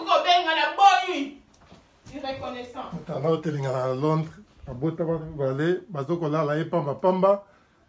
Mutala otelinga na Londres, abota bale bazokola la epamba pamba.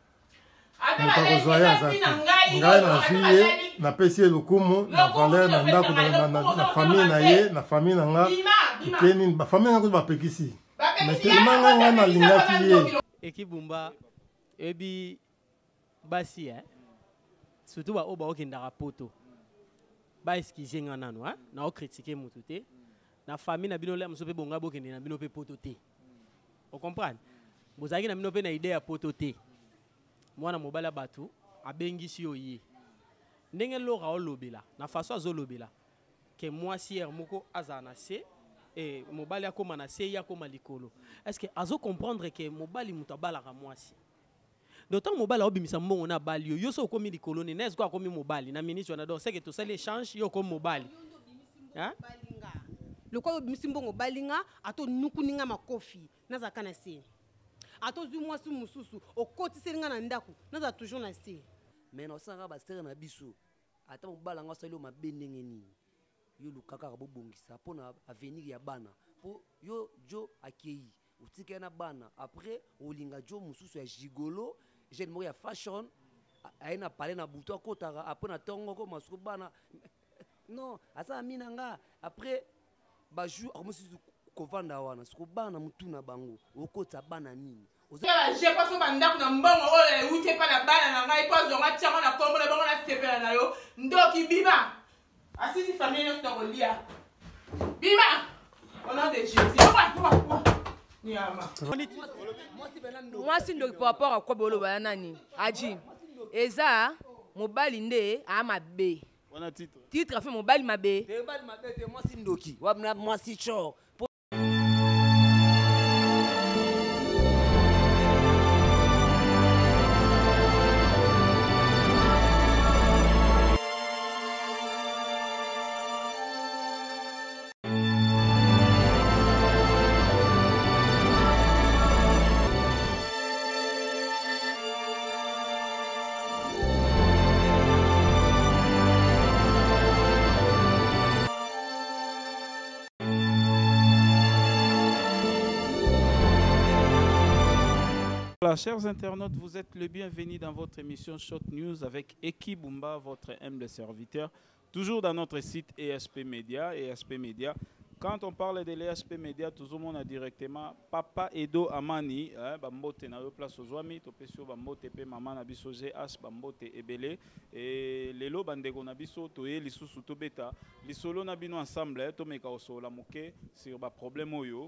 Ngai na juillet na pesi lukumu na valeur na ndako na famille na ye na famille na nga ikeni ba famille nga ba pekisi. Mais tellement nga na lingaki ye. Ekibumba ebi basi surtout ba oba okendaka poto. Ba excuse nga nanu na o critiquer mutu te. Na famille na bino le muso pe bonga bokende na bino pe poto te. Vous comprenez? Bozaki na bino pe na idée ya poto te. Mwana mobala batu abengisi yo ye. Ndenge lora olobela na façon azolobela ke mwasi hier moko azana se et mobali akoma na se ya koma likolo. Est-ce que azo comprendre que mobali mutu abalaka mwasi? D'autant mobali obimisa mbongo na bali yo so komi likolo ne est-ce ko akomi mobali na ministre na donc c'est que tout ça l'échange yo comme mobali. Hein? Le quoi obimisi mbongo balinga ato nukuninga makofi naza kana se. Ato zu mwasi mususu okoti selinga na ndako naza toujours na se. Mais na sanga ba sere na biso ata mobala nga salo mabendenge ni yo lukaka ka bobongisa pona avenir ya bana po yo jo akei utika na bana après olinga jo mususu ya gigolo jeune mo ya fashion aina parler na buto akotaka après na tongo ko masuku bana non asa mina nga après ba jour amususu kovanda wana suku bana mutuna bango okota bana nini j'ai pas son mandat na mbongo ole uti pa na bana na ngai pa zonga tchanga na kombo na bango na sepela na yo ndoki bima asisi famille yo stokolia bima au nom de Jésus ni ama moi si ndoki par rapport à quoi bolo ba nani aji eza mobali nde a mabe wana titre fait mobali mabe te moi si ndoki wa moi si cho. Voilà, chers internautes, vous êtes le bienvenu dans votre émission Short News avec Eki Bumba, votre humble serviteur, toujours dans notre site ESP Media. ESP Media. Quand on parle de l'ESP Media, tout le monde a directement Papa Edo Amani, Bambote na place aux Ouami, Topesio Bambote pe Maman Nabiso GH Bambote Ebele et Lelo Bandego Nabiso Toye Lisusu Tobeta, Lisolo Nabino ensemble, Tomeka Oso la moke sur ba problème oyo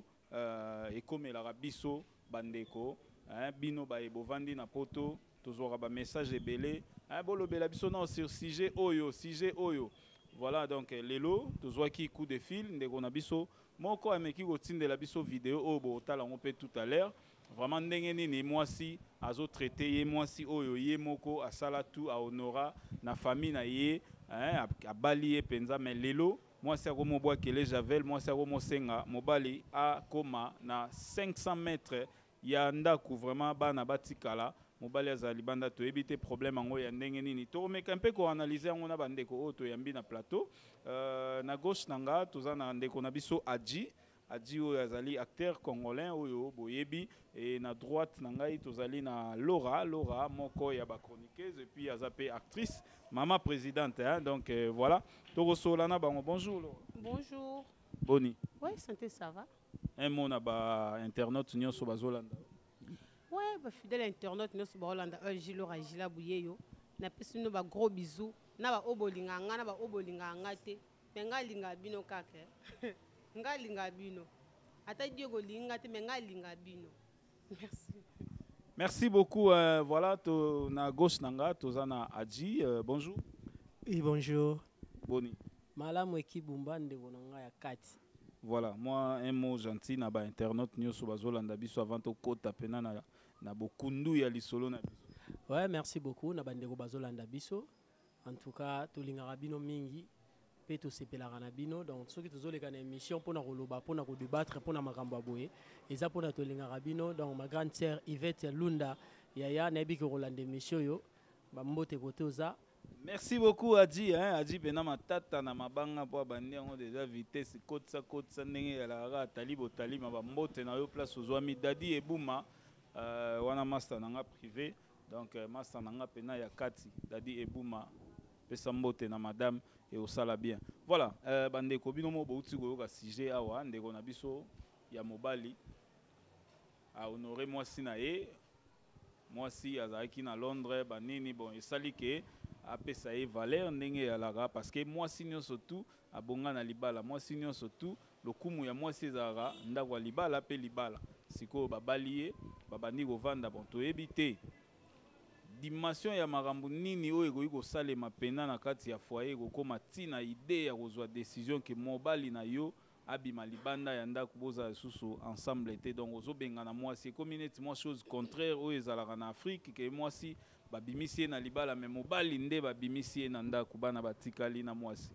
et comme la Rabiso Bandeko. Bino ba ebovandi na poto tozora ba message ebele bolo bela biso na sur sujet oyo voilà donc lelo tozwa ki coup de fil ndeko na biso moko ameki kotindela biso vidéo obo tala ngo pe tout à l'heure vraiment ndenge nini mwasi azo traiter ye mwasi oyo ye moko asala tout a honora na famille na ye abali ye penza mais lelo mwasi akomo bwa kele javel mwasi akomo senga mobali a koma na 500 mètres ya ndaku vraiment bana batikala mobali azali banda to ebite problème ngo ya ndenge nini to meka mpe ko analyser ngo na bandeko oto yambi na plateau na gauche nanga tozana ndeko na biso Adji oyo azali acteur congolais oyo boyebi et na droite nangai tozali na Laura moko ya ba chroniqueuse et puis azape actrice maman présidente donc voilà to rosolana bango bonjour Laura. Bonjour. Boni. Oui, santé ça va. Un mot na ba internaute nyonso bazolanda. Ouais, ba fidèle internaute nyonso bazolanda Gilora Gila Buyeyo. Na pesi no ba gros bisous. Na ba obolinga nga na ba obolinga nga te. Menga linga bino kake. Nga linga bino. Ata Diego linga te menga linga bino. Merci. Merci beaucoup. Voilà, na gauche nanga tozana Adji. Bonjour. Oui, bonjour. Boni. Malamu Ekibumba ndeko nanga ya kati. Voilà, moi un mot gentil na ba internaute nyonso bazolanda biso avant to kota pena na bokundu ya lisolo na biso. Ouais, merci beaucoup na bandeko bazolanda biso. En tout cas, to lingaka bino mingi pe to sepelaka na bino donc soki tozoleka na émission pona koloba pona ko débattre pona makambo boye eza pona to lingaka bino donc ma grande sœur Yvette Lunda yaya na bi ko rolanda émission yo ba mbote kote oza Merci beaucoup Adji, hein. Adji pena matata na mabanga po bandi yango déjà vitesse kotsa ndenge ya la talibo talima ba mbote na yo place ozwami Dadi Ebuma wana master nanga privé donc master nanga pena ya kati Dadi Ebuma pesa mbote na madame et au sala bien. Voilà, bande ko bino mo bouti ko ka sujet awa ndeko na biso ya mobali a honorer moi sinae moi si azaki na Londres banini bon esali ke apesa ye valeur ndenge ya laga parce que moi sinyo surtout abonga na libala moi sinyo surtout lokumu ya moi sezara ndako libala pe libala siko babaliye babandi kovanda bon toyebi te dimension ya makambo nini oyo ekoki kosalema pena na kati ya foyer kokoma ntina idée ya kozwa décision ke mobali na yo abima libanda ya ndako boza lisusu ensemble te donc ozobengana mwasi ekomi neti mwa chose contraire oyo ezalaka na Afrique ke mwasi babimisi ye na libala me mobali nde babimisi ye na ndako bana batikali na mwasi.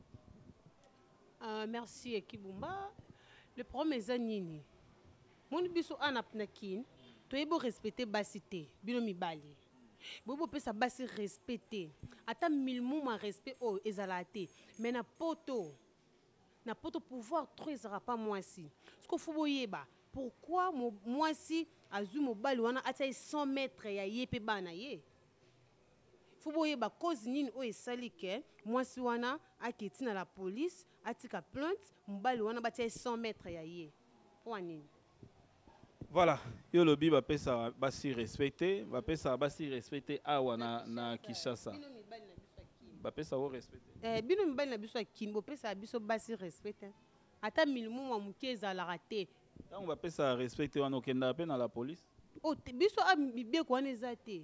Merci Ekibumba. Le problème eza nini moni biso ana pnakin toyebo respecter basité bino mibali bobo pesa basi respecter ata milmuma respect o ezalate mais na poto pouvoir trop ezara pas mwasi ce qu'il faut boyeba pourquoi mwasi azu mobali wana ata 100 mètres ya yepe bana ye faut boyeba cause nini o esali ke mwasi wana aketi na la police atika plainte mobali wana batia 100 mètres ya ye pour nini. Voilà, yo lobi bapesa basi respecté, bapesa basi respecté awa na Kinshasa. Bapesa wo respecté. Bino mibali na biso akini bopesa biso basi respecté. Ata milimu wa mukeza la raté. Tant bapesa respecté wana okenda pe na la police. Oh, biso a mibe ko wana ezate.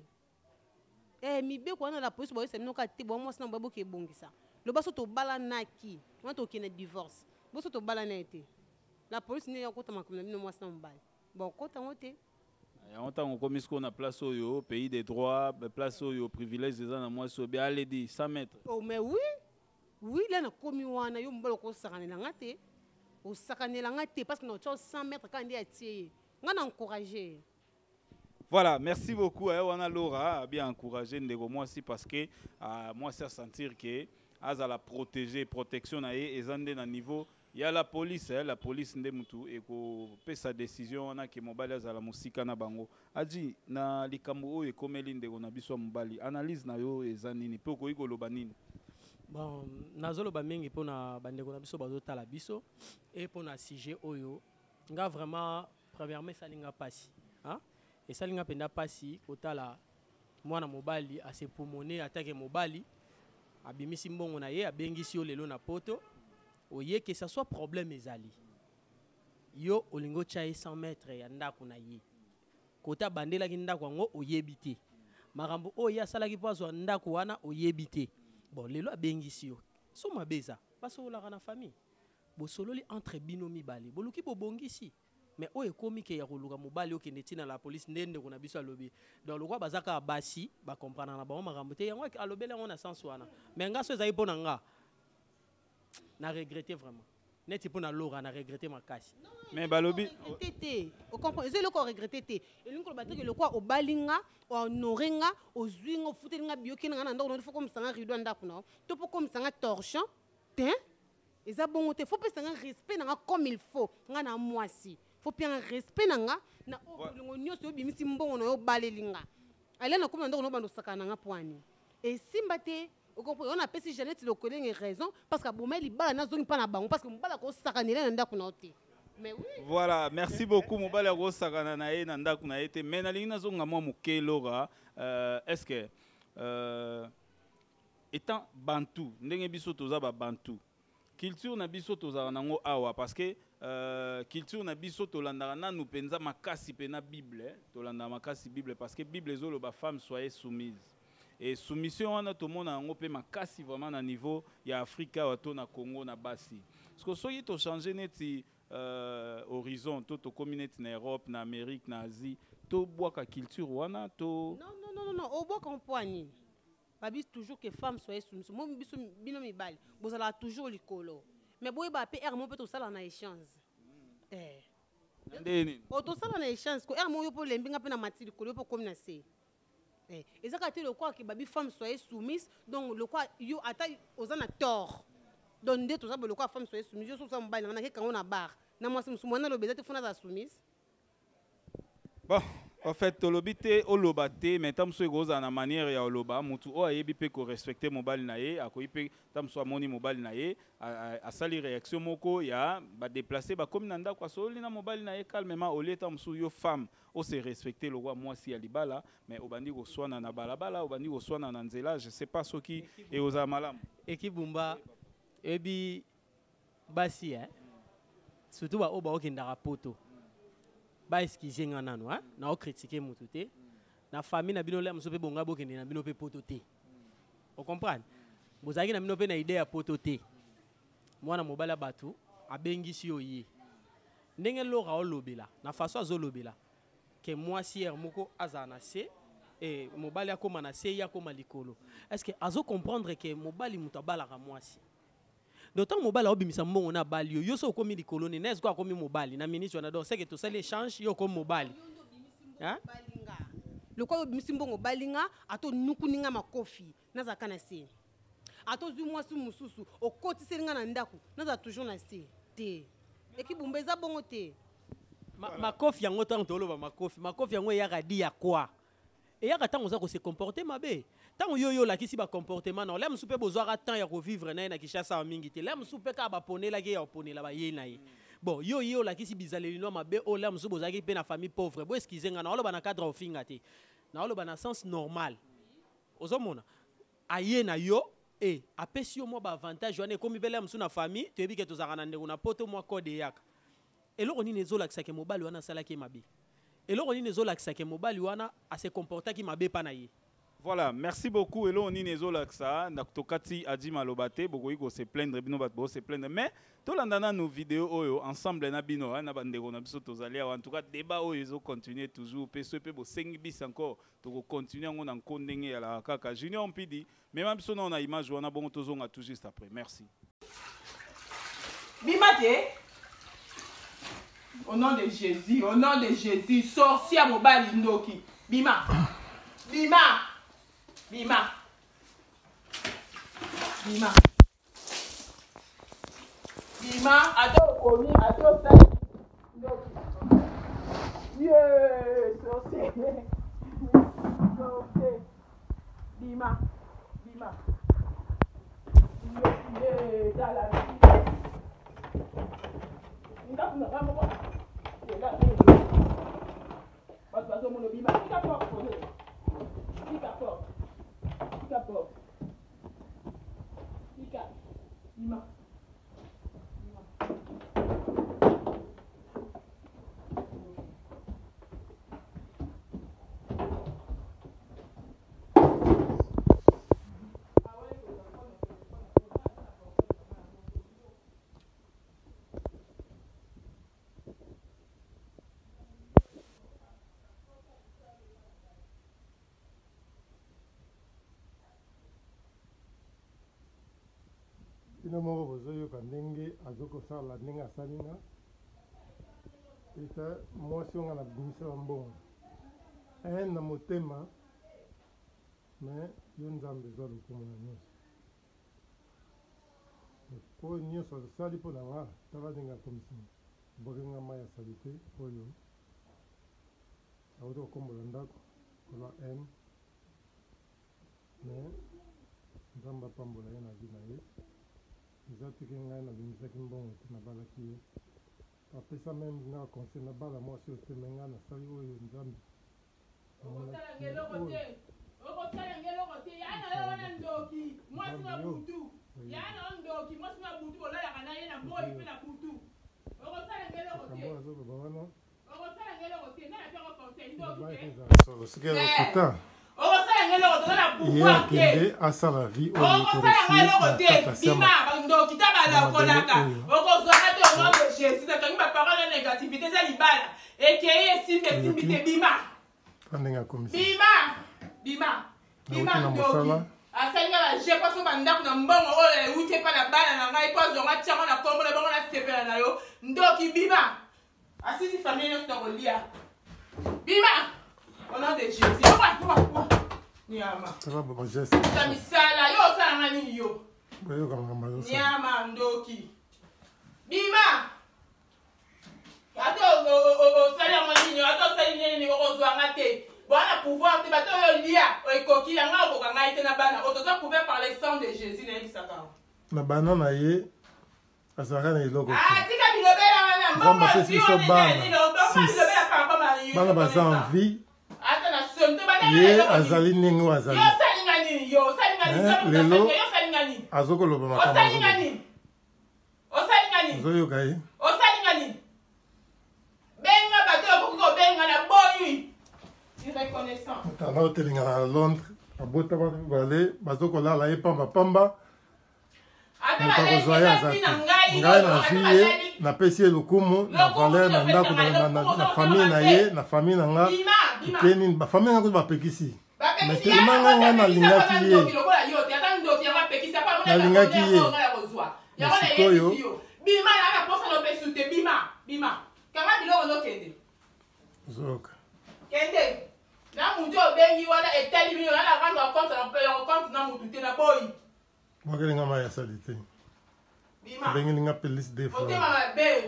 Mibe ko wana la police boye semino ka te bo mwasi na babo ke bongisa. Lo baso to bala naki, wana to kena divorce. Boso to bala na été. La police ne yakota makomna bino mwasi na mbali. Bon, quand on était. On a commis ce qu'on a place au pays des droits, place au privilège des gens, moi, c'est bien aller dire 100 mètres. Oh, mais oui, oui, là, on a commis on a eu un bol au sakane langate, au sakane langate, parce que notre 100 mètres quand il est tiré, on a encouragé. Voilà, merci beaucoup. On a Laura bien encouragé moi aussi parce que moi, c'est sentir que à la protéger, protection et zande na niveau. Il y a la police ndemutu et ko pe sa décision wana ke mobali azala musika na bango. Aji na likambo oyo ekomeli ndeko na biso mobali. Analyse na yo eza nini pe ko ikoloba nini? Bon, nazoloba mingi pona bandeko na biso bazotala biso et pona sujet oyo nga vraiment premièrement salinga pasi, hein? Et salinga penda pasi kotala mwana mobali ase pulmoner attaque mobali abimisi mbongo na ye abengisi yo lelo na poto. Oye que ça soit problème ezali yo olingo chaye 100 mètres ya ndako na ye kota bandela ki ndako ngo oyebite makambo oyo asalaki pozo ndako wana oyebite bon lelo abengisi yo so mabeza paso la na famille bo sololi entre bino mibali boluki bobongisi mais oyo komi ke ya koluka mobali okende tina la police ndende kuna biso alobi donc lokwa bazaka basi ba comprendre na ba makambo te yango alobela ngona sens wana mais ngaso ezali pona nga na regretté vraiment. N'est-ce pas Laura na regretté ma casse. Mais balobi tété, on comprend, c'est le corps regretté té. Et nous ko battre que le quoi au balinga, au honorenga, au zwinga, au futelinga bioki na ndako no faut comme ça rido ndako na. To pour comme ça torchon, hein? Et ça bon te faut pas ça respect na comme il faut. Nga na mwasi. Faut bien respect na na o nyoso bimisi mbongo no balelinga. Ale na comme ndako no bando sakana nga poani. Et simbate on a pesi Jeannette le collègue raison parce que bon mais libala na zone pas na bango parce que mbala ko sakanela na ndako na ote. Mais oui. Voilà, merci beaucoup mobala ko sakana na ye na ndako na ete mais na lingina zonga mo muke Laura est-ce que étant bantu ndenge biso toza ba bantu culture na biso toza nango awa parce que culture na biso tolandaka nanu penza makasi pena Bible tolanda makasi Bible parce que Bible ezolo ba femme soyez soumise. Et soumission wana to mona ngo pe makasi vraiment na niveau ya Afrika wato na Congo na basi. Parce que soki to changer neti horizon to communauté na Europe na Amérique na Asie to boaka culture wana to non au boaka on poani. Babi toujours que femme soit soumise. Moi biso bino mibali, bozala toujours likolo. Mais boye ba pe mo pe to sala na échange. Ndeni. O to sala na échange ko mo yo po lembinga pe na matili likolo po comme na se. Et ça, quand le quoi que baby femme soit soumise, donc le quoi, yo attaque aux en a tort. Donc dès tout ça, le quoi femme soit soumise, yo sur ça mobile, on a quelqu'un on a barre. Na moi c'est moi na le baiser, tu fais na soumise. Bon. En fait, olobite olobate, mais tam so goza na manière ya oloba, mutu o ayebi pe ko respecter mobile na ye, akoyi pe tam so amoni mobile na ye, a sali réaction moko ya ba déplacer ba comme nanda kwa so na mobile na ye calmement au lieu tam so yo femme o se respecter le roi moi si alibala, mais obandi ko swana na balabala, obandi ko swana na nzela, je sais pas ce qui et oza malam. Ekibumba ebi basi surtout ba oba okindaka poto. Ba excuse nga nanu na o critiquer mutu te na famille na bino le mso pe bonga bokende na bino pe poto te. O comprendre bozaki na bino pe na idée ya poto te mwana mobala batu abengisi yo ye ndenge loka olobela na façon azolobela ke mwasi hier moko azana se et mobali akoma na se ya koma likolo. Est-ce que azo comprendre que mobali mutu abalaka mwasi d'autant mobile obimisa mbongo na bali yo so komi likolo ne nes ko komi mobile na ministre na donc c'est que tout ça l'échange yo comme mobile hein le quoi obimisa mbongo balinga ato nukuninga makofi naza kana se ato zu mwasi mususu okoti selinga na ndako naza toujours na se te ekibumba eza bongo te makofi yango tant toloba makofi yango ya radi ya quoi et ya katango za ko se comporter mabe tant yo la kisi ba comportement non lem soupe bozwaka temps ya ko vivre na Kinshasa mingi te lem soupe ka ba ponela ke ya ponela ba ye na ye bon yo la kisi bizaleli no mabe o lem soupe bozaki pe na famille pauvre bo excuse nga na oloba na cadre ofinga te na oloba na sens normal ozomona aye na yo et apesi yo mo ba avantage wana komi bele msu na famille to ebi ke tozaka na ndeko na poto mo code yaka eloko nini ezolakisa ke mobali wana asalaki mabe eloko nini ezolakisa ke mobali wana ase comportaki mabe pa na ye. Voilà, merci beaucoup. Elo oni nezolakisa nakutokati adi malobate bokoyi ko se plaindre bino bat bo se plaindre mais to landana nos vidéos oyo ensemble na bino na bandeko na biso tozali en tout cas débat oyo ezo continuer toujours peso pe bo sengi bis encore to ko continuer ngo na nkondenge ya la kaka Junior Mpidi même biso na image wana bongo tozonga tout juste après. Merci. Bimate. Au nom de Jésus, sorcier à mobile Ndoki. Bima. Attends, Komi, attends, ça. Yeah, sorcier. Bima. Dans la vie. Ina moko bozoyoka ndenge azokosala ndenge asalinga eta mwasi onga na bimisa mbongo na motema mais yo nzambe ezwa lokumu na nyonso po nyonso asali mpo na nga tala ndenge akomisi bokenga mai asali te oyo auti kokombola ndako kola m mais nzambe apambola ye na vi na ye eza teke ngai nabimisaki mbongo te nabalaki ye apesa meme nga conseil nabala mwasi oyo te me ngai nasali oyo nzambe azoloba wana lokuta ye akende asala vie oyo ndenge akomisi na mosala asalinga baje paso bandako na mbongo oyo euti epa na bana na ngai po azonga tiango na kombo na bango nasepela na yo ndoki bima asisi famille nyonso na kolia bima au nom de Jésus. Nyama. Ça va, bon, geste. Tamisala, yo osala nini yo? Boyo kama mazo. Nyama ndoki. Bima. Ato osali yango nini, ato osali nini okozwanga te. Bwana pouvoir te bato oyo lia ekoki yanga okoka ngai te na bana. Otoza couvert par le sang de Jésus na yebisaka. Na bana na ye azalaka na eloko. Ah, tika bilobela wana mbongo si on est bana baza en vie. Ata na sonte bana ye azali ndenge oyo azali. Yo salinga nini yo salinga nini lelo yo salinga nini azokoloba makambo osalinga nini osalinga nini ozoyoka ye osalinga nini benga bato okoki kobenga na boyi reconnaissant tanda otelinga na Londres abota bana mibale bazokolala ye pambapamba moto akozwa ye aza te ngai nazwi ye napesi ye lokumu na valer na ndako na famille na ye na famille na nga ekeni bafamille nga kutu bapekisi mais telema ngai nalingaki ye nalingaki ye sikoyo bima na posa no pesu te bima kanga biloko nokende zoka kende na mutu obengi wana etali bino na rendre compte na mutu te na boyi mwakelinga ma ya sali te bima abengelinga pelisi de fois otema mabe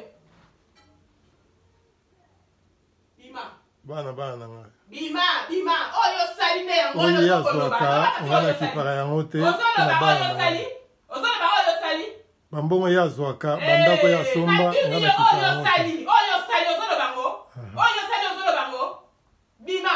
bima bana na ngai bima oyo sali nde yango oyo ye azwaka nga na kipaka yango te mpona bana na ngai ozoloba oyo sali bambongo ye azwaka bandako ya somba nga na kipaka yango te oyo sali ozoloba ngo oyo sali ozoloba ngo bima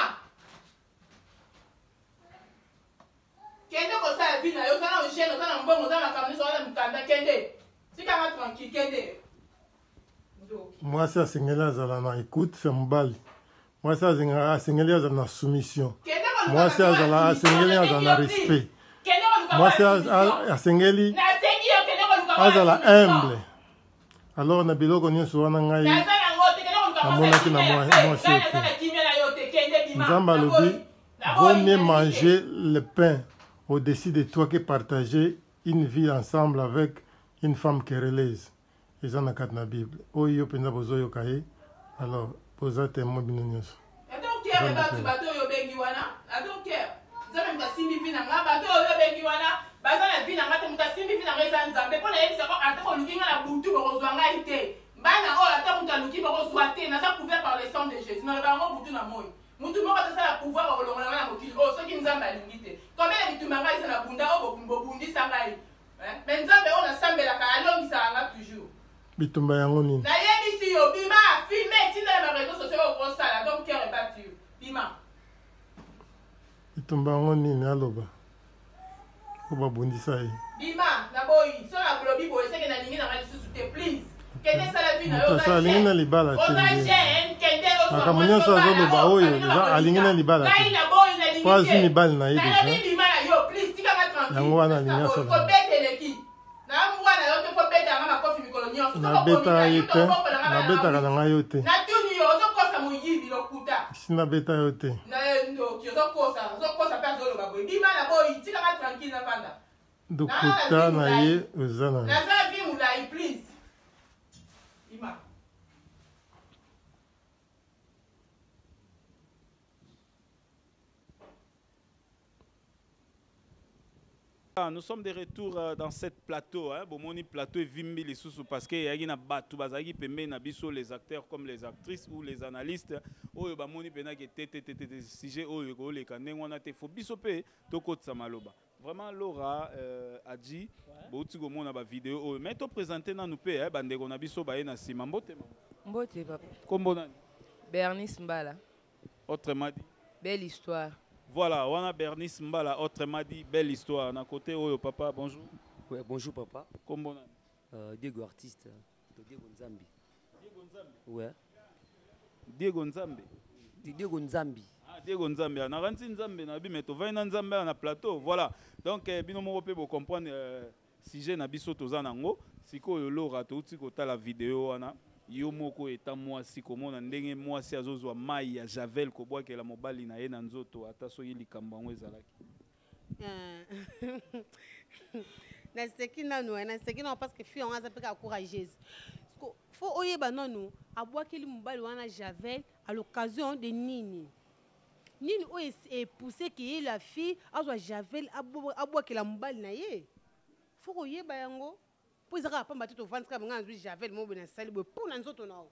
kende kosala vi na yo oza na ogene oza na mbongo oza na makambo nyonso oza na mikanda kende tikanga tranquille kende mwasi asengeli azala na écoute ya mobali mwasi asengeli azala na soumission mwasi asengeli azala na respect mwasi asengeli azala humble alors na biloko nyonso wana ngai namonaki na mwasi ete nzambe alobi vaut mieux manger le pain au-dessus de toi que partager une vie ensemble avec une femme querelleuse. Eza na kati na Bible. Oyo penza bozoyoka ye. Alors, poza témoin bino nyonso. bato oyo bengi wana adonker nzambe mutasimbi vi na nga bato oyo bengi wana baza na vi na nga te mutasimbi vi na nga eza nzambe mpo nayebisako ata koluki nga na butu bokozwa ngai te bana oyo ata mutu aluki bokozwa te naza couvert par le sang de Jésus naloba yango butu na moi mutu moko atosala pouvoir bakolongola ngai na mokili oyo soki nzambe alingi te kombele bitumba ngai eza na bunda oyo bobundisa ngai me nzambe oyo nasambelaka alongisaka nga toujours bitumba yango nini nayebisi yo bima filme etinda na bareseau sociaux oyo okosala donc cœur ebati yo bima bitumba yango nini aloba po babundisa ye bima na boyi so na bulobi boye seke nalingi na ngai lisusu te please kende sala vi na yo moto alingi na libala te makambo nyonso azoloba oyo alingi na libala te po azwi mibali na ye deja yango wana alingi asala nabeta ye te nabetaka na ngai yo te si nabeta yo te dokuta na ye oza na Nous sommes de retour dans cette plateau, hein, Bomoni plateau et Vimbi les sous parce que y a batu bazaki pembe na biso les acteurs comme les actrices ou les analystes. Oyo bamoni pena ke tete sujet oyo ko le kanengo na te fo biso pe to kotsa maloba. Vraiment Laura a dit bouti go mona ba vidéo oyo mais to présenter na nous pe hein bandeko na biso ba na sima mbote papa. Kombo na Bernice Mbala. Autrement dit belle histoire. Voilà, on a Bernice Mbala, autrement dit, belle histoire. À côté, oh, papa, bonjour. Ouais, bonjour, papa. Comment Diego artiste. Diego Nzambi. Diego Nzambi. Ouais. Diego Nzambi. Diego Nzambi. Ah, Diego Nzambi. On a rentré Nzambi, on a mais tu vas Nzambi on a plateau. Voilà. Donc, binomo peut comprendre si j'ai nabiso tozanango. Si ko Laura to uti ko ta la vidéo ana. Yo moko eta mwasi komona ndenge mwasi azozwa mai ya javel ko bwa ke la mobali na ye na nzoto ata so yili kambango ezalaki na seki nanu parce que fille on a peka courageuse faut oyeba nanu abwakeli mobali wana javel à l'occasion de nini nini o est poussé que la fille azwa javel abwakela mobali na ye faut koyeba yango po ezaka pamba te tovandika bango azwi javel mobo na sali boye mpo na nzoto na o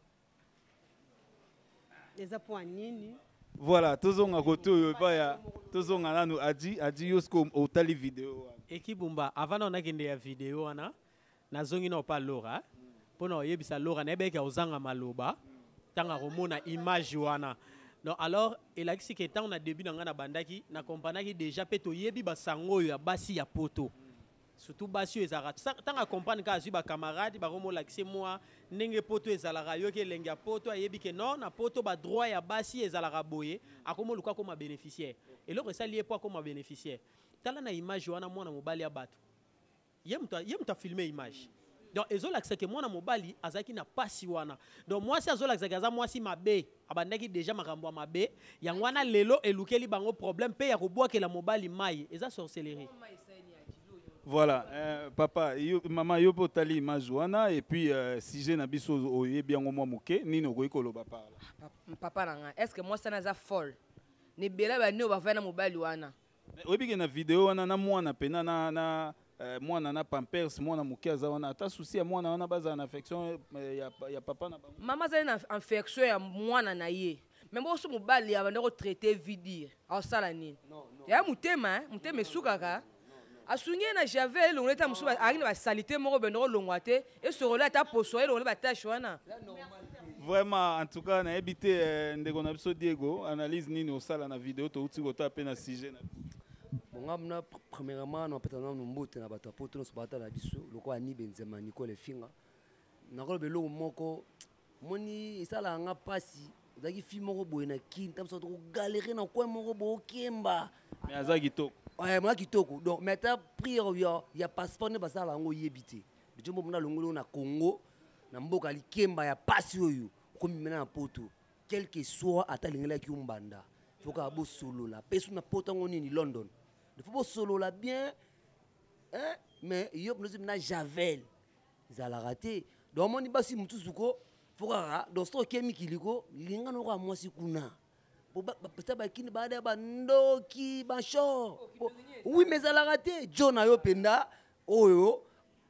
eza mpo ya nini. Voilà, tozonga koto yo baya tozonga nanu adi yosko otali video. Ekibumba avant na nakende ya video wana nazongi na pa Laura pona oyebisa Laura na ebeka ozanga maloba tanga komona image wana. Non alors elakisi ke tant na début na bandaki na kompanaki déjà peto yebi basango ya basi ya poto. Surtout basi ezara tanga comprendre ka azu ba camarade ba romo lakisi moi ndenge poto ezalaka yo ke lenga poto ayebi ke non na poto ba droit ya basi ezalaka boye akomo luka comme bénéficiaire et l'autre ça lié pas comme bénéficiaire tala na image wana mwana mobali ya bato yemta filmer image donc ezolakisa ke mwana mobali azaki na pasi wana donc moi si azolakisa kaza moi si mabe abandaki déjà makambo ya mabe yango wana lelo elukeli bango problème pe ya kobwakela mobali mai eza sorcellerie. Voilà, papa, maman yo potali image wana et puis si j'ai na biso oyebi yango mwa muke nino ko ikoloba parla. Papa nanga, est-ce que moi ça na za folle? Ne bela ba ne ba vana mobali wana. Oyebi ke na video wana na mwana pena na mwana na pampers mwana muke za wana ata souci ya mwana wana baza na affection ya papa na bango. Mama za na affection ya mwana na ye. Mais bon so mobali ya banda ko traiter vidir. Au sala nini? Non. Ya mutema sukaka. Asunye na javel on leta musuba ari na salité moko bendoro longwate et ce rôle ta poso et on ba tâche wana. Vraiment en tout cas na ebité ndeko na biso Diego analyse nini au sala na vidéo to uti ko taper na sujet na. Bon ngamna premièrement na peta na mbote na bato poto no sobata na biso loko ani Benzema Nicole Finga. Na ko belo moko moni isala nga pasi zaki fi moko boye na kin tam so to galérer na ko moko bo kemba. Mais azaki to ouais, moi qui toko. Donc, maintenant, prière, il y a passeport, ne pas ça, là, on y habite. Je me demande, on a Congo, na mboka li kemba ya pasi oyo, comme maintenant na poto. Quel que soit, ata lingela ki umbanda. Faut ka bo solo la. Pesu na poto ngoni ni London. Il faut bo solo la bien, hein? Mais yop nous na javel. Ils allaient rater. Donc, on y basi mutu suko. Faut ka dans sto kemi kiliko, linga no ka mwasi kuna. Bakini baada ya bandoki basho oui mais ala raté John ayo penda oyo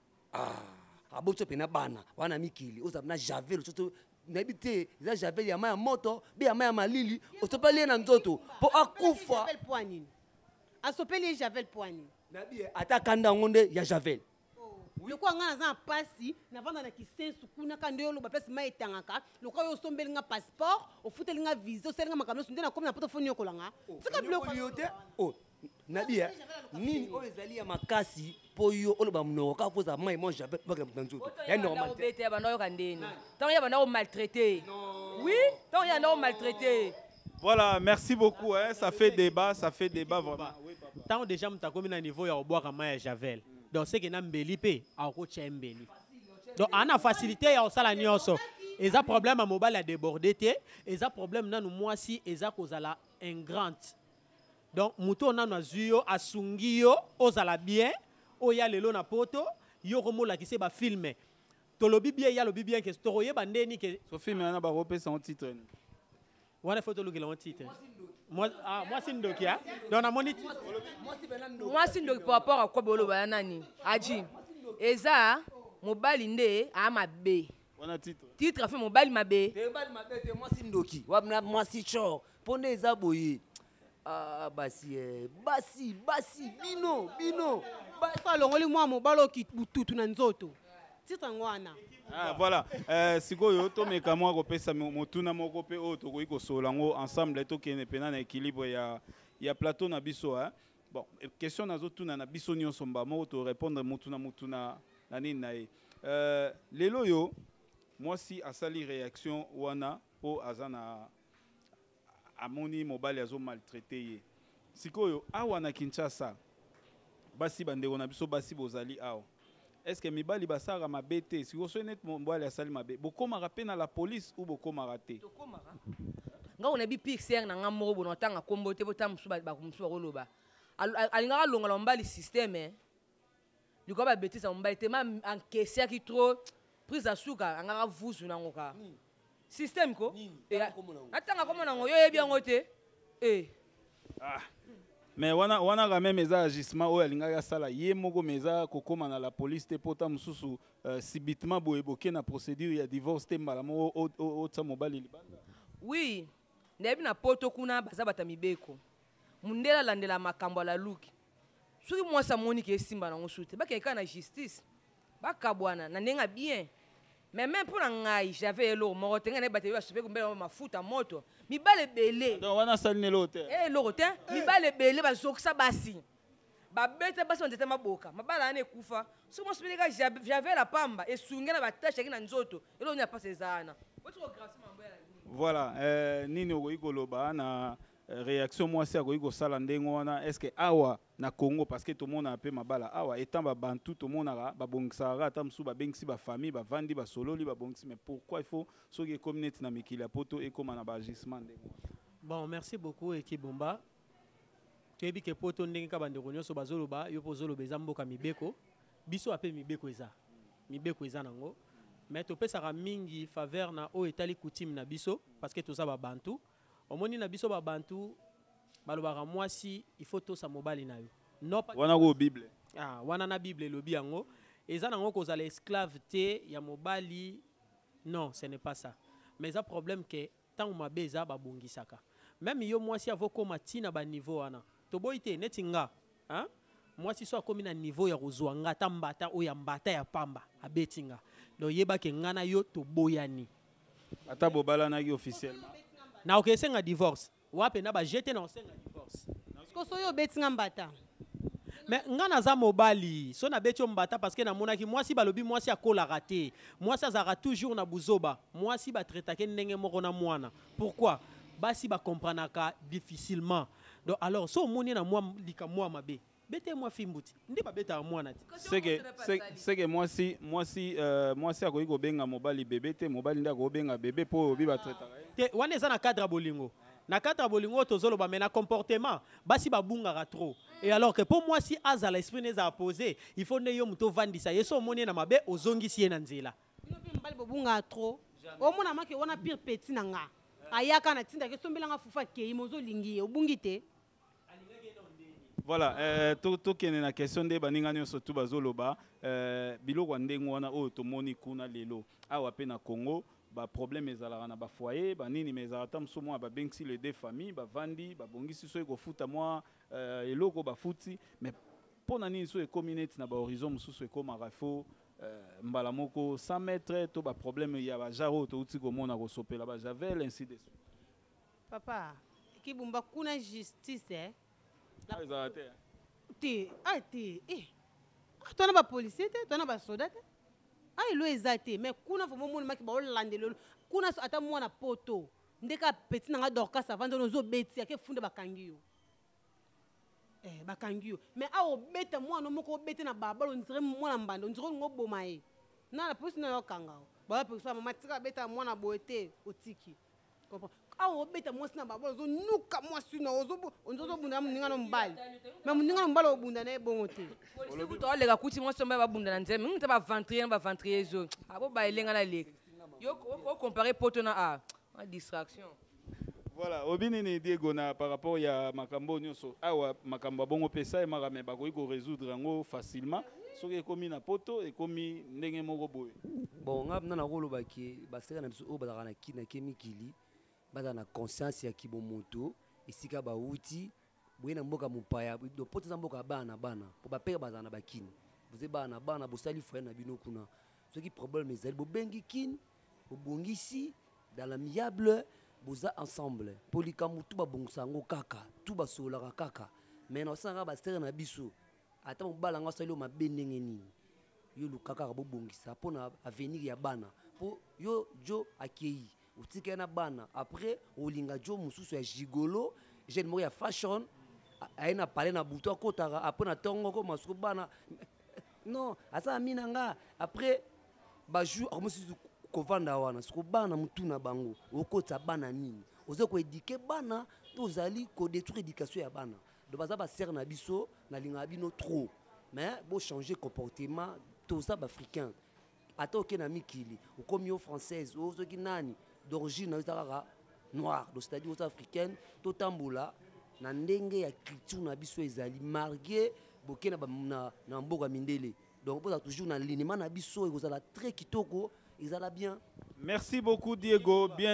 abotso pena bana wana mikili oza na javel surtout na bité za javel ya maya moto bi ya maya malili osopeli na nzoto po akufa javel poignine asopeli javel poignine na bi atakanda ngonde ya javel. Le quoi nga na pasi na vanda na kisensu kuna kande yo lo ba place mai tangaka le quoi yo sombeli nga passeport o futeli nga visa o selinga makamno sunde na comme na portefeuille yo kolanga tika biloko yote oh na bia nini o ezali ya makasi po yo o lo ba mnoko ka poza mai mo javel ba ka nzoto ya normal te ba ndo yo kandeni tant ya ba ndo maltraité oui tant ya ndo maltraité. Voilà, merci beaucoup hein, ça fait débat vraiment. Tant déjà mutakomi na niveau ya obwaka mai ya javel. Donc c'est que n'ambeli pe a ko chembeli. Donc on a facilité ya osala nyonso. Eza problème à mobile a débordé té, eza problème nanu mwasi eza kozala ingrante. Donc muto nanu azuyo asungiyo ozala bien, oya lelo na poto, yo komola ki se ba filmer. Tolobi bien ya lobi bien que toroye bandeni que so film na ba repé son titre. Wana photo lo le titre. Moi c'est ndoki hein. Donc na moni moi c'est ndoki par rapport à quoi bolo ba nani. Aji. Eza mobali nde a mabe. Wana titre. Titre fait mobali mabe. Mobali mabe te moi c'est ndoki. Wa moi c'est cho. Ponde eza boye. Ah basi bino. Ba longoli moi mobalo ki bututu na nzoto. Titre ngwana. Ah voilà, sikoyo to meka mwa ko pesa motuna moko pe o to ko solango ensemble to kene pena na équilibre ya plateau na biso hein. Bon, question nazo tuna na biso nyonso mba mo to répondre motuna na nini na lelo yo moi si asali réaction wana po azana amoni mobali azo maltraité ye. Sikoyo awa na Kinshasa basi bandeko na biso basi bozali awa. Est-ce que mibali basara mabete si vous net mobali asali mabe bokoma rapé na la police ou bokoma raté nga on a bi pixer na nga moko bona tanga kombo te bota musuba ba musuba koloba alinga longa lombali système liko ba betisa mbali te ma encaisser qui trop prise à suka anga vuzu na ngoka système ko atanga komo na ngo yo yebi yango te Mais wana quand même eza agissement oyo alingaka sala ye moko meza kokoma na la police te pota mususu subitement boyeboke na procédure ya divorce te mbala mo otsa mobali libanda. Oui, nayebi na poto kuna baza bata mibeko. Mundela landela makambo la luki. Soki mwasi amoni ke esimba nango su te bakeka na justice bakabwana na ndenga bien. Mais même pour ngai j'avais elo moko tenga na batebi basope kumbela mafuta moto mibale belé. Donc wana saline lote. Lote mibale belé bazokisa basi. Babete basi ndete maboka mabala ane kufa. So mo sipeleka j'avais la pamba esunge na batache ki na nzoto elo nya pas ezana. Voilà, nini okoikoloba na réaction mwasi akoki kosala ndenge wana est-ce que awa na Congo parce que tout le monde a peu mabala awa étant ba bantu tout le monde a ba bongsara ata musu ba bengisi ba famille ba vandi ba sololi ba bongisi mais pourquoi il faut soki communauté na mikili ya poto et comme na ba agissement ndenge. Bon, merci beaucoup Ekibomba. Tu que poto ndenge ka bandeko nyonso bazoloba yo pozoloba eza mboka mibeko biso ape mibeko eza nango mais to pesaka mingi faveur na o etali coutume na biso parce que toza ba bantu omoni na biso ba bantu balobaka mwasi il faut to sa mobali na yo non pas wana go bible wana na bible lobi yango eza nango kozala esclave te ya mobali non ce n'est pas ça mais ça problème que tant mabe eza babongisaka même yo mwasi avokoma tina ba niveau wana toboyi te neti nga mwasi so akomi na niveau ya kozwa nga ta mbata oya mbata ya pamba abetinga donc yebake nga na yo toboyani ata bobalanaki officiellement na okesenga divorce wape na bajete na osenga divorce koso yo betinga mbata mais nga naza mobali so na beti mbata parce que namonaki mwasi balobi mwasi akolaka te mwasi azaka toujours na buzoba mwasi batretake ndenge moko na mwana pourquoi basi bakompranaka difficilement donc alors so omoni na mwa lika mwa mabe bete mwa fimbuti ndi babeta mwana te c'est que mwasi akoki kobenga mobali bébé te mobali ndi akobenga bébé po obi batretaka te wana eza na cadre bolingo na cadre bolingo tozoloba mais na comportement basi babungaka trop et alors que pour moi si azala esprit neza poser il faut ne yo muto vandisa yeso omoni na mabe ozongisi ye na nzela bino pe mbali babunga trop omona make wana pire petit na nga ayaka na tinda ke sombelanga fufa kei mozolingi obungi te. Voilà, tokene na question de baninga nyonso tu bazoloba biloko ndenge wana oyo tomoni kuna lelo awa pe na Congo ba problème ezalaka na ba foyer ba nini mezala ta mso mwa ba bengisi les deux familles ba vandi ba bongisi so ko futa mwa eloko ba futi mais pona nini so e communauté na ba horizon mususu e koma rafo mbala moko 100 mètres to ba problème ya ba jaro to uti ko mona ko sopela ba javel ainsi de suite. Papa Ekibomba kuna justice tona ba policier te tona ba soldat te lo ezate mais kuna fo momoni maki ba olandelo kuna ata mwana poto ndeka petit nanga dorka savando nozo beti ake funde bakangi yo bakangi yo mais a obeta mwana moko obete na babalo ndire mwana mbando ndire ngoboma ye na la police na yo kanga ba police mama tika beta mwana boete otiki awo beta mwasi na babo zo nuka mwasi na ozo bunda muninga no mbali mais muninga no mbali obunda na ebongo te olobi to lega kuti mwasi mba babunda na nzeme ngita ba ventrier zo abo ba elenga la lek yo ko comparer poto na distraction. Voilà, obini ni Diego na par rapport ya makambo nyonso awa makambo bongo pesa e marame ba ko résoudre ngo facilement soki ekomi na poto ekomi ndenge moko boye. Bon ngapna na koloba ki baseka na biso o bazaka na kina kemikili baza na conscience ya kibomoto esika ba uti boye na mboka mupaya do poto za mboka bana po ba peka baza na bakini boze bana bosali foyer na bino kuna soki problème ezali bo bengi kin bo bongisi dans l'amiable boza ensemble polikamu tu ba bongsango kaka tu ba solaka kaka mais na sanga ba sere na biso ata mobala ngo sali o mabendenge nini yo lukaka bo bongisa pona avenir ya bana po yo jo akei utika na bana après olinga jo mususu ya gigolo jeune mo ya fashion aina parler na buto akotaka après na tongo ko masuku bana non asa mina nga après ba jour amususu kovanda wana siko bana mutuna bango okota bana nini ozo ko éduquer bana tozali ko détruire éducation ya bana do baza ba ser na biso na linga bino trop mais bo changer comportement toza ba africain ata okena mikili okomi o française ozo ki nani d'origine noire, c'est-à-dire aux africaines, tout tamboula, na ndenge ya culture na biso ezali marqué boke na mboka mindele. Donc pour toujours na linima na biso ekozala très kitoko, ezala bien. Merci beaucoup Diego, bien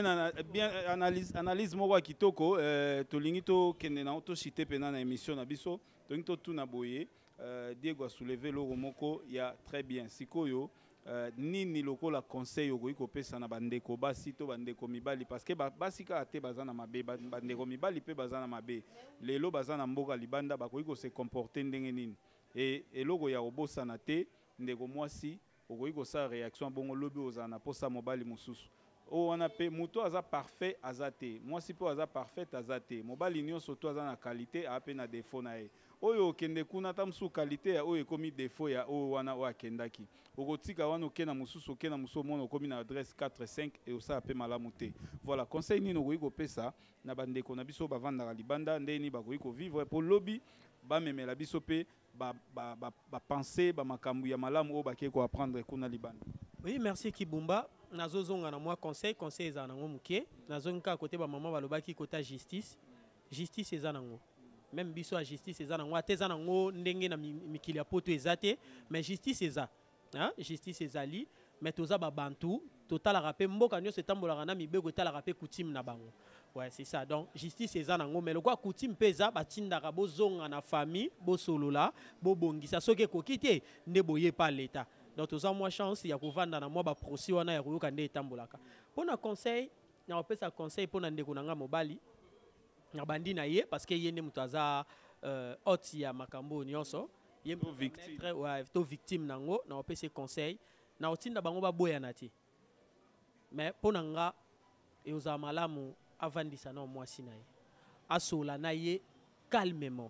analyse moko kitoko. Tolingi to kende na to cité pena na émission na biso, tolingi to tuna boye. Diego a soulevé le moko ya très bien. Sikoyo nini lokola conseil okoki kopesa na bandeko basi to bandeko mibali parce que basi ka ate bazana mabe bandeko mibali pe bazana mabe lelo bazana mboka libanda bakoki ko se comporter ndenge nini et eloko ya obosana te ndeko mwasi okoki ko sa réaction bongo lobi ozana posa mobali mususu o wana pe muto aza parfait azate mwasi po aza parfait azate mobali nyonso to aza na qualité ape na défaut na ye oyo kende kuna tamsu qualité ya oyo ekomi défaut ya o wana o akendaki okotika wana okena mususu okena muso mona okomi na adresse 45 et osa pe malamu te. Voilà conseil nino koyi kopesa na bandeko na biso bavandaka libanda ndeni bakoyi ko vivre pour lobby ba memela biso pe ba penser ba makambu ya malamu o bake ko apprendre kuna libanda. Oui, merci Kibumba. Nazozonga na moi conseil eza nango muke. Nazonga côté ba maman balobaki côté justice. Justice eza nango. Même biso a justice eza nango ateza nango ndenge na mikili ya poto ezate mais justice eza. Hein? Justice ezali mais toza ba bantu total rapé mboka nyo setambola na mibeko total rapé coutume na bango. Ouais, c'est ça. Donc justice eza nango mais le quoi coutume pesa batindaka bozonga na famille bo solola bo bongisa soke kokite nde boye pa l'état. Donc toza moi chance ya kovanda na moi ba procès wana ya koyoka nde etambolaka. Pona conseil na opesa conseil pona ndeko nanga mobali na bandi na ye parce que yene mutu aza oti ya makambo nyonso ye victime ouais to victime nango na opesa conseil na otinda bango ba boya na ti mais pona nga e oza malamu avandisa na mwasi na ye asola na ye calmement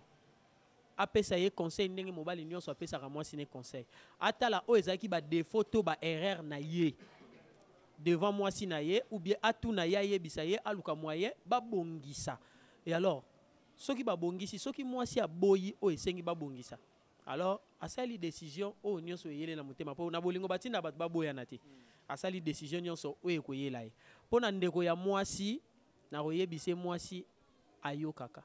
apesa ye conseil ndenge mobali nyonso apesa ka mwasi ne conseil atala o ezaki ba défaut to ba erreur na ye devant mwasi na ye ou bien atuna ya ye bisa ye aluka moyen ba bongisa. Et alors, ceux qui babongisi, ceux qui moi si aboyi o esengi babongisa. Alors, asali décision o nyonso yele na mutema po na bolingo batinda bat baboya nati. Asali décision nyonso o ekoyela ye. Pona ndeko ya mwasi na royebise mwasi ayo kaka.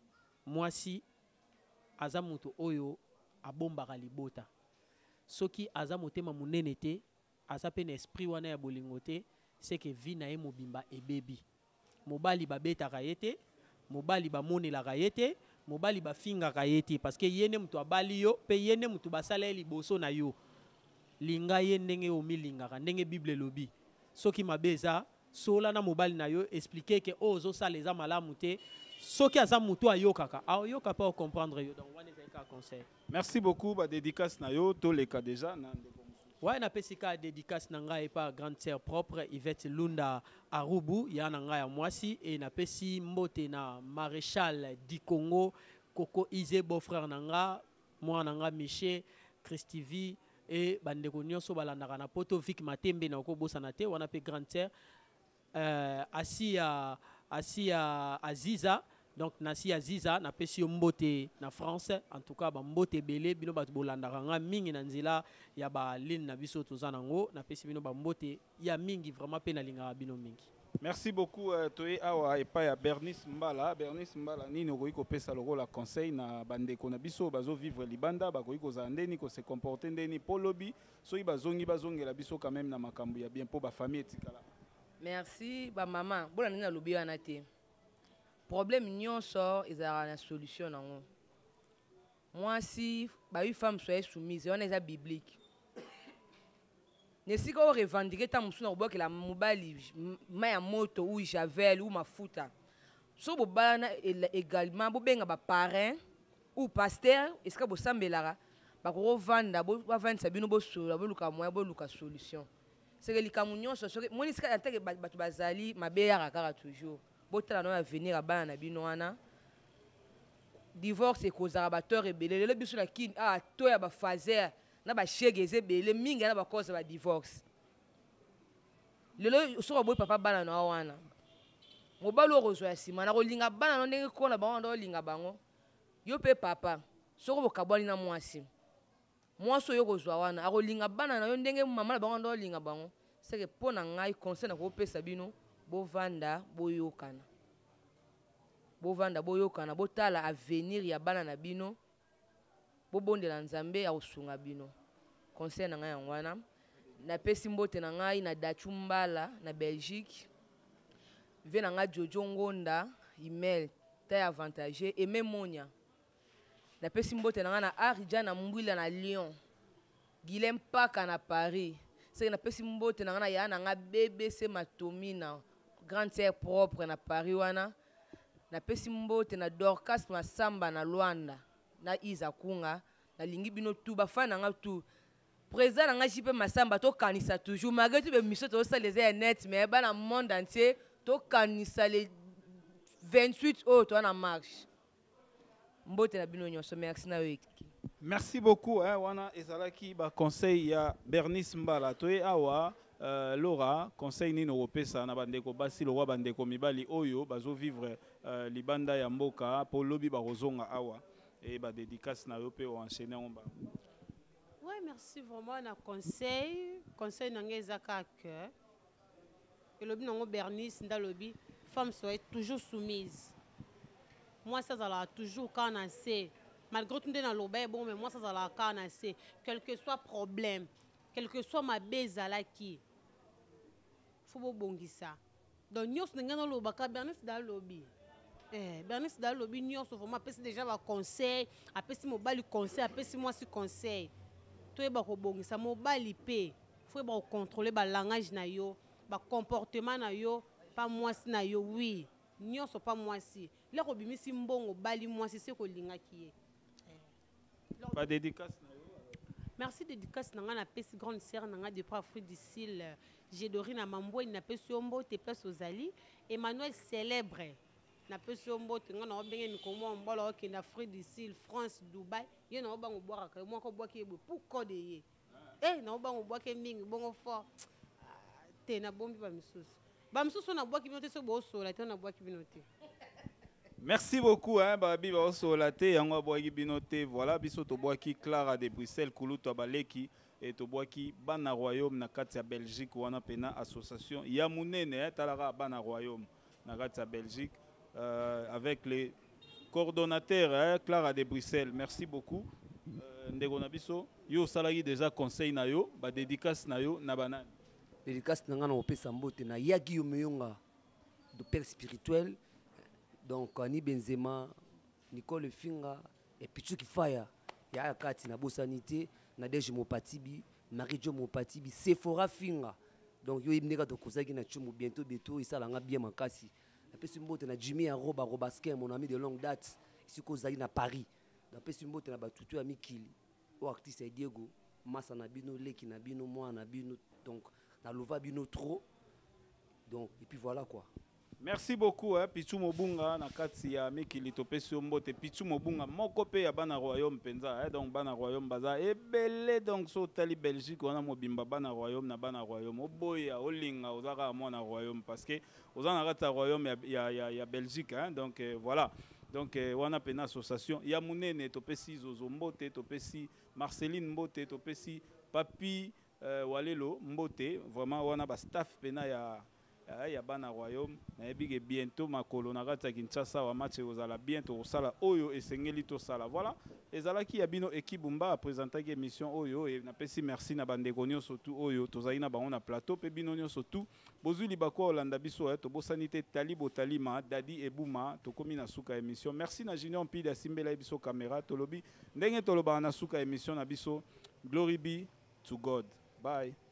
Mwasi aza mutu oyo abombaka libota. Soki aza motema munene te, aza pe na esprit wana ya bolingo te, c'est que vi na ye mobimba ebebi. Mobali babetaka ye te. Mobali ba moni la rayete, mobali ba finga rayete parce que yene mutu abali yo, pe yene mutu basala liboso na yo. Linga ye ndenge o milinga, ndenge Bible lobi. Soki mabeza, sola na mobali na yo expliquer que ozo sala eza malamu te. Soki aza mutu ayokaka, ayoka pas comprendre yo. Donc wana ezaka conseil. Merci beaucoup ba dédicace na yo to le cas déjà na ouais, na pesika dédicace nanga et pas grande sœur propre Yvette Lunda Arubu ya nanga ya mwasi et na pesi mbote na maréchal du Congo Koko Ize beau-frère nanga moi nanga Miché Christivi et bandeko nyonso balandaka na poto Vic Matembe na kobosa na te wana pe grande sœur Asia Aziza. Donc nasi Aziza na pesi mbote na France en tout cas ba mbote belé bino bat bolandaka nga mingi na nzela ya ba ligne na biso tozana ngo na pesi bino ba mbote ya mingi vraiment pe na linga bino mingi. Merci beaucoup Toye awa epa ya Bernice Mbala nini okoki kopesa lokola conseil na bandeko na biso bazo vivre libanda bakoki kozala ndeni ko se comporter ndeni po lobi soki bazongela biso quand même na makambo ya bien po ba famille etikala. Merci ba maman bona nina lobi wana te. Problème nyonso ezala na solution nango. Moi si ba une femme soit soumise on est biblique. Ne siko revendiquer ta musu na boka la mobali maya moto ou javel ou mafuta. So bo bana également bo benga ba parrain ou pasteur est-ce que bo sambelara ba ko vanda bo vanda sabino bo sola bo luka moya bo luka solution. C'est que likamu nyonso so moni sika atake batu bazali mabeya kaka toujours. Botala no avenir abana na bino wana divorce ekozala bateur ebele le biso na kini to ya ba fazer na ba shege ezebele mingi na ba cause ba divorce lelo so boy papa bana na wana mobali ozwa ya sima na kolinga bana no ndenge kona bango ndo linga bango yo pe papa so ko bokabwani na mwasi oyo kozwa wana akolinga bana na yo ndenge mama na bango ndo linga bango c'est que pona ngai conseil na ko pesa bino bovanda boyokana. bovanda boyokana botala avenir ya bana na bino bobondela nzambe ya kosunga bino conseil na ngai yango wana napesi mbote na ngai na Dachu Mbala na Belgique ve na ngai Jojo Ngonda email ta avantage Aimé Monia napesi mbote na ngai na Arija na Mbwila na Lyon Guilhem Paka na Paris c'est napesi mbote na ngai na ya na ngai BBC Matomina grande sœur propre na Paris wana napesi mbote na Dorcas Masamba na Luanda na Iza Kunga na lingi bino tu bafana na ngai tu président nga jipe Masamba to kanisa toujours malgré tout mission to ça les net mais ba na monde entier to kanisa les 28 autres en marche mbote na bino nyonso merci na yo. Merci beaucoup wana ezalaki ba conseil ya Bernice Mbala toye awa Laura conseil nini opesa na bandeko basi lo wa bandeko mibali oyo bazo vivre libanda ya mboka po lobi ba rozonga awa et ba dédicace na yo pe o enchaîner on ba. Oui, merci vraiment na conseil nange ezaka que et lobi nango Bernice nda lobi femme soit toujours soumise. Moi ça va toujours quand on sait malgré tout dans l'obé bon mais moi ça va quand on sait quel que soit problème, quel que soit ma bezala qui faut bongisa. Donc nyos nga na lobaka Bernice da lobi. Bernice da lobi nyos vraiment apesi déjà ba conseil, apesi mobali conseil, apesi moi si conseil. Toi ba ko bongisa mobali pe faut ba contrôler ba langage na yo, ba comportement na yo, pas moi si na yo oui. Nyonso pas moi si. Le ko bimisi mbongo bali moi si c'est ko linga ki. Pas dédicace na yo. Merci dédicace na nga na pesi grande sœur na nga de Afrique du Sud. Gédorine Mambo na pesi ombo te pesi ozali Emmanuel célèbre. Na pesi ombo te nga na obenge ni komo mbolo ke na Afrique du Sud, France, Dubai. Ye na obango boire ka mo ko boire ke pour code ye. Na obango boire ke mingi bongo fort. Te na bombi ba misusu. Ba misusu na boire ki binote so bo so la te na boire ki binote. Merci beaucoup babi ba so la te yango boire ki binote voilà biso to boire ki Clara de Bruxelles kuluto baleki et to boire ki bana royaume na kati ya Belgique wana pena association ya munene talaka bana royaume na kati ya Belgique avec les coordonnateurs Clara de Bruxelles. Merci beaucoup. Ndeko na biso yo salaki déjà conseil na yo ba dédicace na yo na banane. Dédicace na nga na opesa mbote na Yagi Yomeyonga de père spirituel donc Ani Benzema Nicole Finga et Pichu Kifaya ya kati na bosanité na Deje Mopatibi Marie Jo Mopatibi Sephora Finga donc yo imneka to kozaki na chumu bientôt isalanga bien makasi. Napesi mbote na Jimmy Aroba Robasquin mon ami de longue date ici kozali na Paris. Napesi mbote na batutu ya Mikili o artiste Diego Massa na bino Leki na bino moi na bino donc na lova bino trop donc et puis voilà quoi. Merci beaucoup Pichu Mobunga na kati ya Mikili topesi mbote Pichu Mobunga moko pe ya bana royaume penza donc bana royaume baza ebele donc so tali Belgique on a mobimba bana royaume na bana royaume oboya olinga ozaka mona royaume parce que ozana kata royaume ya Belgique donc voilà donc wana pena association ya munene topesi Zozo Mbote topesi Marceline Mbote topesi Papi Walelo Mbote vraiment wana ba staff pena ya bana royaume na ebige bientôt makolo na kati ya Kinshasa wa match ozala bientôt osala oyo esengeli to sala voilà ezalaki ya bino équipe Bumba présentaki émission oyo et na pesi merci na bandeko nyonso tu oyo tozali na bango na plateau pe bino nyonso tu bozuli bakwa olanda biso to bosanité Talibo Talima Dadi Ebuma to komi na suka émission merci na Junior Mpida simbela biso caméra tolobi ndenge toloba na suka émission na biso glory be to God bye.